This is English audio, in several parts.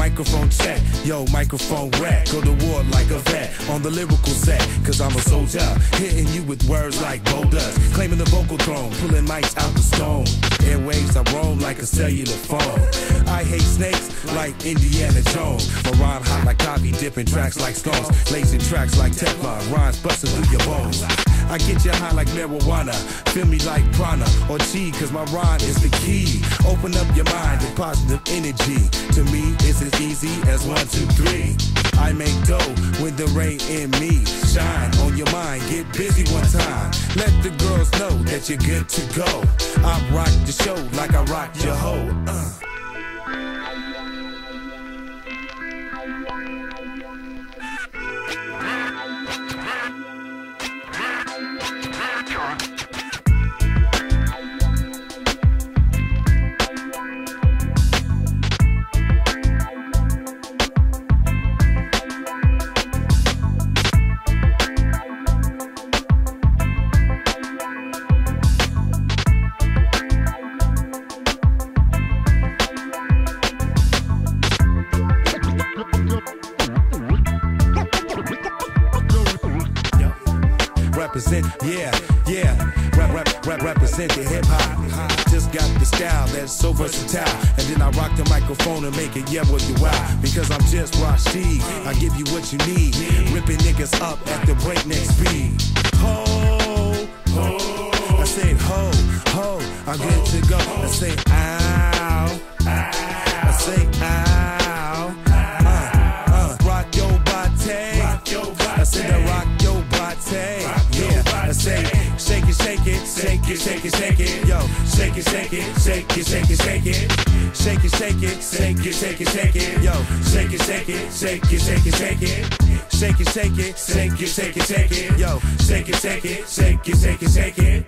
Microphone check, yo, microphone wreck. Go to war like a vet on the lyrical set. Cause I'm a soldier, hitting you with words like boulders. Claiming the vocal throne, pulling mics out the stone. Airwaves I roam like a cellular phone. I hate snakes like Indiana Jones. My rhyme hot like coffee, dipping tracks like scones. Lacing tracks like Teflon, rhymes busting through your bones. I get you high like marijuana, feel me like prana or chi, cause my rhyme is the key. Open up your mind to positive energy. To me, it's as easy as 1, 2, 3. I make dough when the rain in me. Shine on your mind, get busy one time. Let the girls know that you're good to go. I rock the show like I rock your hoe. Represent, represent the hip hop. Just got the style that's so versatile. And then I rock the microphone and make it what you wow. Because I'm just Rashid, I give you what you need. Ripping niggas up at the breakneck speed. Ho, ho, I say ho, ho, I'm good to go. I say ow, I say ow, rock your body. I said I rock your body. Yeah, I say shake it, shake it, shake it, shake it, shake it. Yo, shake it, shake it, shake it, shake it, shake it. Shake it, shake it, shake it, shake it, shake it. Yo, shake it, shake it, shake it, shake it, shake it. Shake it, shake it, shake it, shake it, shake it. Yo, shake it, shake it, shake it, shake it, shake it.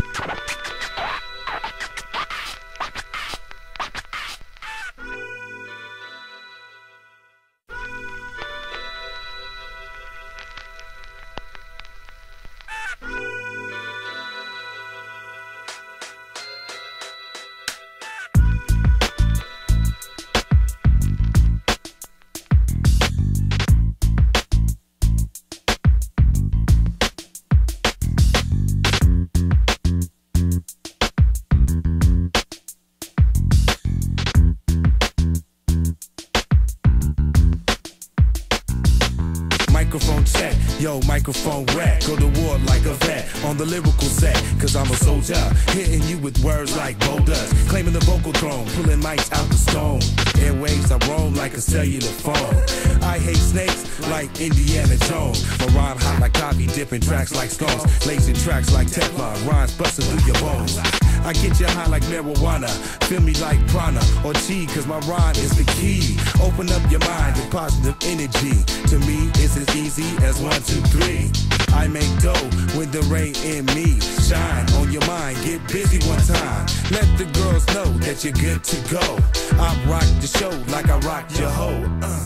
Microphone check, yo, microphone wreck. Go to war like a vet on the lyrical set. Cause I'm a soldier, hitting you with words like boulders. Claiming the vocal throne, pulling mics out the stone. Airwaves I roam like a cellular phone. I hate snakes like Indiana Jones. My rhyme hot like coffee, dipping tracks like scones. Lacing tracks like Teflon, rhymes busting through your bones. I get you high like marijuana, feel me like prana or chi, cause my rhyme is the key. Open up your mind to positive energy. To me, it's as easy as 1, 2, 3. I make dough when the rain in me. Shine on your mind, get busy one time. Let the girls know that you're good to go. I rock the show like I rock your hoe.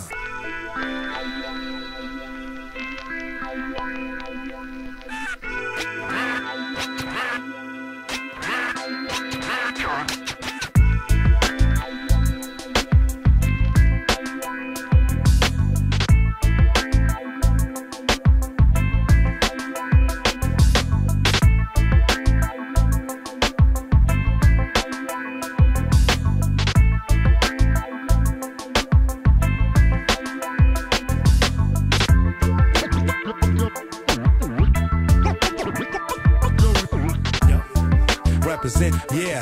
Represent,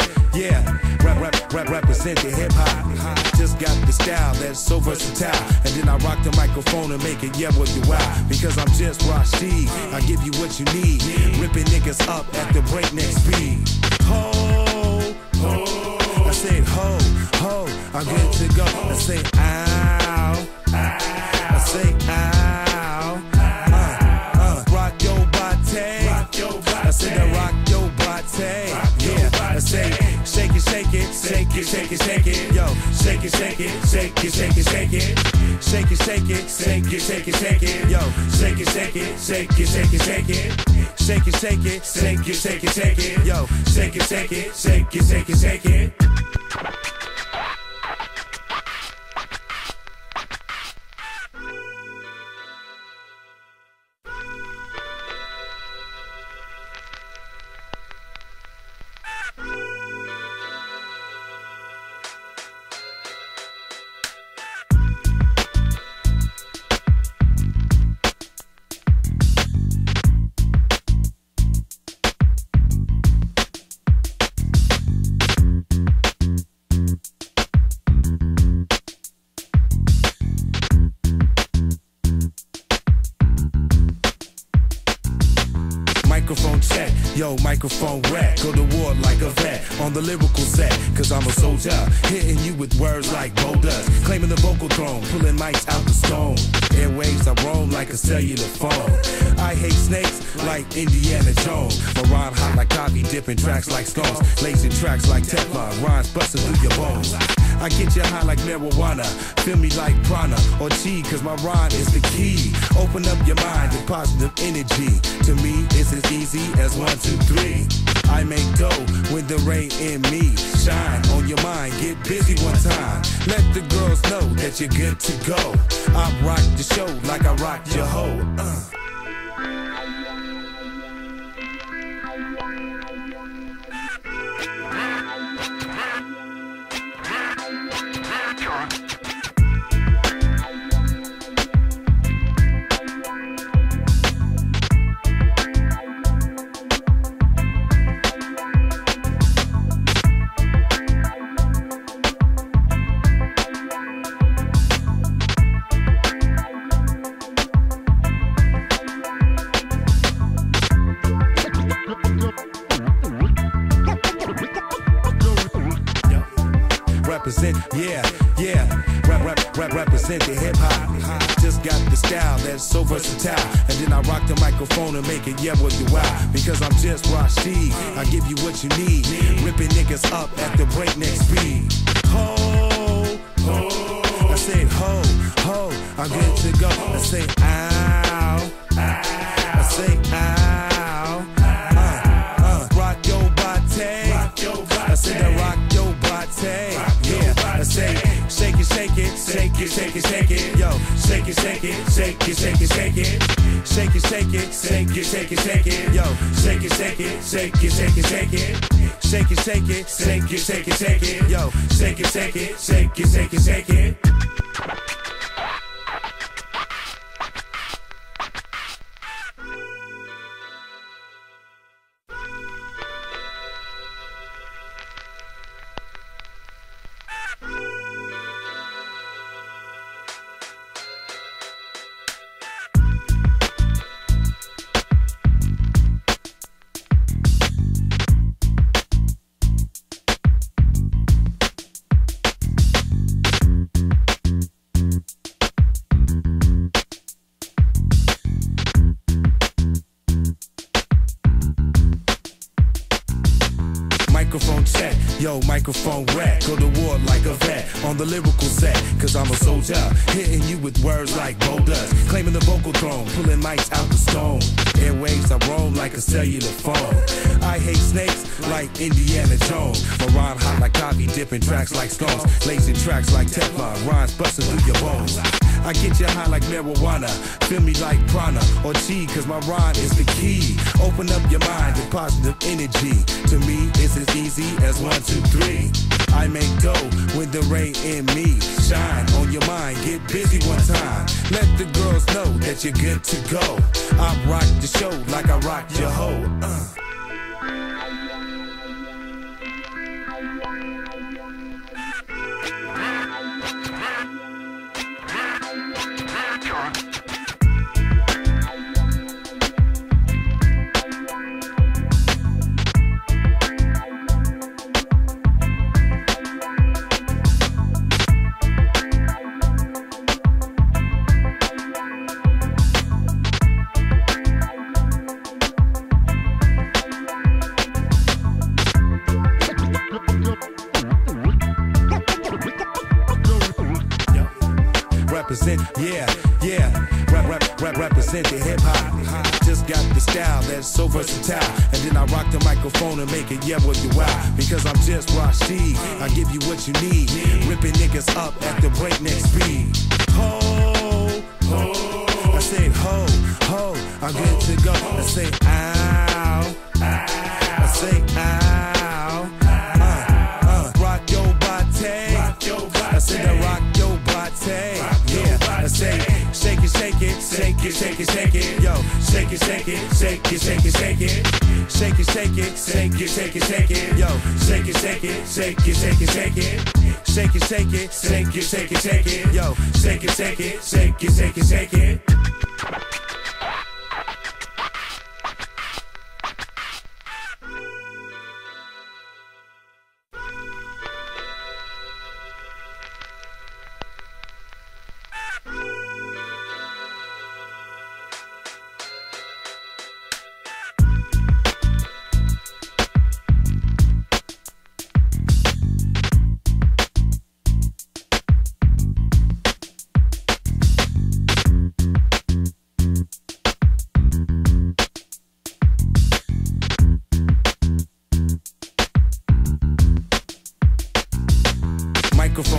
represent the hip hop. Just got the style that's so versatile. And then I rock the microphone and make it what you wow. Because I'm just Rashid, I give you what you need. Ripping niggas up at the breakneck speed. Ho, ho, I said ho, ho, I'm good to go. I say ow, I say ow, rock your body. I said I rock your body. Yeah, I say shake it, shake it, shake it, shake it, shake it. Yo, shake it, shake it, shake it, shake it, shake it. Shake it, shake it, shake it, shake it, shake it. Yo, shake it, shake it, shake it, shake it, shake it. Shake it, shake it, shake it, shake it, shake it. Yo, shake it, shake it, shake it, shake it, shake it. check, yo, microphone wreck. Go to war like a vet on the lyrical set, cause I'm a soldier, hitting you with words like boulders, claiming the vocal throne, pulling mics out the stone. Airwaves I roam like a cellular phone. I hate snakes like Indiana Jones. My rhyme hot like coffee, dipping tracks like scones, lacing tracks like Teflon, rhymes busting through your bones. I get you high like marijuana, feel me like prana or chi, cause my rhyme is the key. Open up your mind to positive energy. To me, it's as easy as 1, 2, 3. I make dough when the rain in me. Shine on your mind, get busy one time. Let the girls know that you're good to go. I rock the show like I rock your hoe. Represent, represent the hip hop. Just got the style that's so versatile, and then I rock the microphone and make it what you wow. Because I'm just Rashid, I give you what you need, ripping niggas up at the breakneck speed. Ho, ho, I say ho, ho, I'm good to go. I say ow, I say ow, rock your body, I say that rock your body. I say, shake it, shake it, shake it, shake it, shake it, yo, shake it, shake it, shake it, shake it, shake it, shake it, shake it, shake it, shake it, shake it, yo, shake it, shake it, shake it, shake it, shake it, shake it, shake it, shake it, shake it, shake it, yo, shake it, shake it, shake it, shake it, shake it. Microphone check, yo, microphone wreck. Go to war like a vet on the lyrical set, cause I'm a soldier, hitting you with words like boulders, claiming the vocal throne, pulling mics out the stone. Airwaves I roam like a cellular phone. I hate snakes like Indiana Jones. My rhyme hot like coffee, dipping tracks like scones, lacing tracks like Teflon, rhymes busting through your bones. I get you high like marijuana, feel me like prana or chi, cause my rhyme is the key. Open up your mind to positive energy. To me, it's as easy as 1, 2, 3. I make dough when the rain in me. Shine on your mind, get busy one time. Let the girls know that you're good to go. I rock the show like I rock your hoe. Represent, represent the hip hop. Just got the style that's so versatile, and then I rock the microphone and make it what you wow. Because I'm just Rashid, I give you what you need, ripping niggas up at the breakneck speed. Ho, ho, I say ho, ho, I'm good to go. I say ow, I say ow, rock your body, I say that rock your body. I say, shake it, shake it, shake it, shake it, shake it, yo, shake it, shake it, shake it, shake it, shake it, shake it, shake it, shake it, shake it, shake it, yo, shake it, shake it, shake it, shake it, shake it, shake it, shake it, shake it, shake it, shake it, yo, shake it, shake it, shake it, shake it, shake it.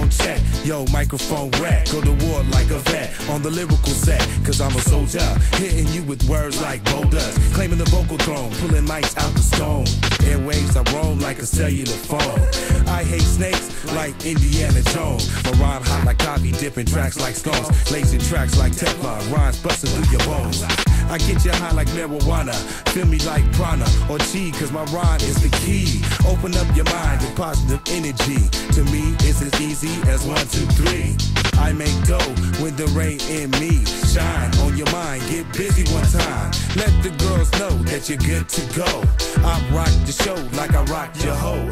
microphone check. Yo, microphone wreck. Go to war like a vet on the lyrical set. Cause I'm a soldier, hitting you with words like boulders. Claiming the vocal throne, pulling mics out the stone. Airwaves I roam like a cellular phone. I hate snakes like Indiana Jones. My rhyme hot like coffee, dipping tracks like stones. Lacing tracks like Teflon, rhymes busting through your bones. I get you high like marijuana, feel me like prana or chi, cause my rhyme is the key. Open up your mind to positive energy. To me, it's as easy as 1, 2, 3. I make dough when the rain in me shine on your mind. Get busy one time. Let the girls know that you're good to go. I rock the show like I rock your hoe.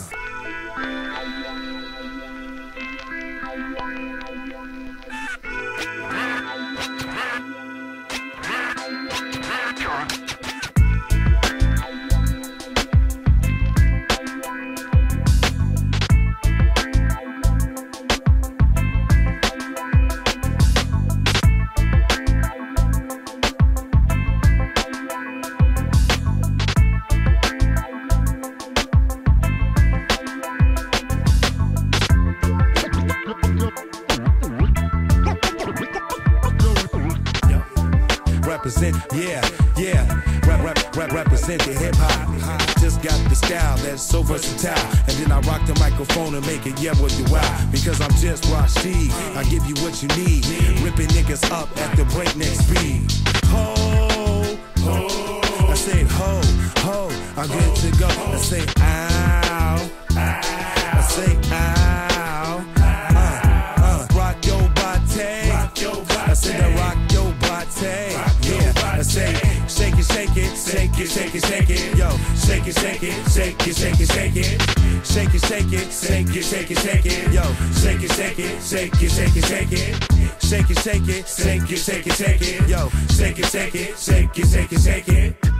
Represent, represent the hip hop. Just got the style that's so versatile. And then I rock the microphone and make it what you wow. Because I'm just Rashid, I give you what you need. Ripping niggas up at the breakneck speed. Ho, ho, I say ho, ho, I'm good to go. I say ow, I say ow, rock your body. I said I rock your body. I say, shake it, shake it, shake it, shake it, shake it, yo, shake it, shake it, shake it, shake it, shake it, shake it, shake it, shake it, shake it, shake it, yo, shake it, shake it, shake it, shake it, shake it, shake it, shake it, shake it, shake it, shake it, yo, shake it, shake it, shake it, shake it, shake it.